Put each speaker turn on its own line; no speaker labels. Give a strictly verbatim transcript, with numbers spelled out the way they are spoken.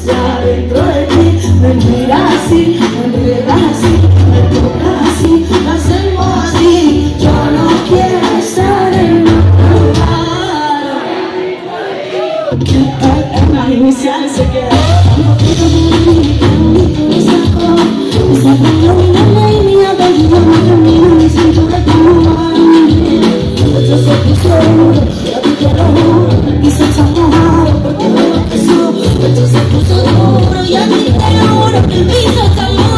ya dentro de ti. Me miras así, me miras así, me tocas así, lo hacemos así. Yo no quiero estar en otro lugar. En las iniciales se queda.
Entonces puso duro y a ti te lo juro que el piso está